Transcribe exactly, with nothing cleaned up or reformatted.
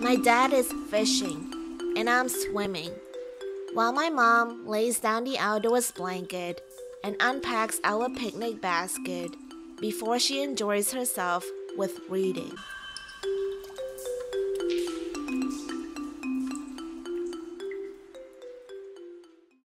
My dad is fishing, and I'm swimming, while my mom lays down the outdoors blanket and unpacks our picnic basket before she enjoys herself with reading.